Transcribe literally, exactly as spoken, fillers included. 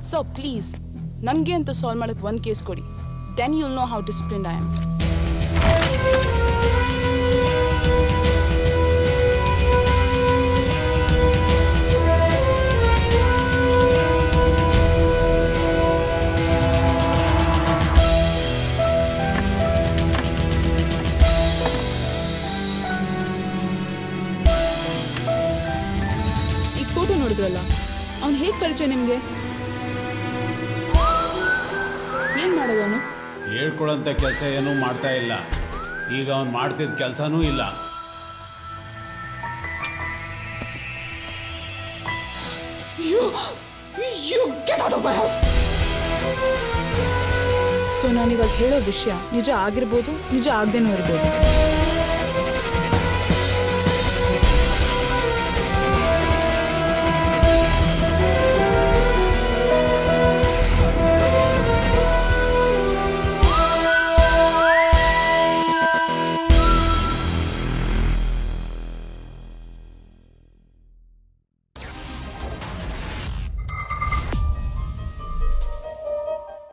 So please ನನಗೆ ಅಂತ solve ಮಾಡಕ್ಕೆ ಒಂದು ಕೇಸ್ ಕೊಡಿ. Then you'll know how disciplined I am. ಈಗ ಫೋಟೋ ನೋಡಿದ್ರಲ್ಲ, ಅವ್ನು ಹೇಗೆ ಪರಿಚಯ ನಿಮಗೆ? ಏನ್ ಮಾಡೋದು ಅವನು? ಹೇಳ್ಕೊಳಂತ ಕೆಲಸ ಏನೂ ಮಾಡ್ತಾ ಇಲ್ಲ. ಈಗ ಅವ್ನು ಮಾಡ್ತಿದ್ದ ಕೆಲಸನೂ ಇಲ್ಲ. ಸೊ ನಾನು ಇವಾಗ ಹೇಳೋ ವಿಷಯ ನಿಜ ಆಗಿರ್ಬೋದು, ನಿಜ ಆಗದೇನೂ ಇರ್ಬೋದು.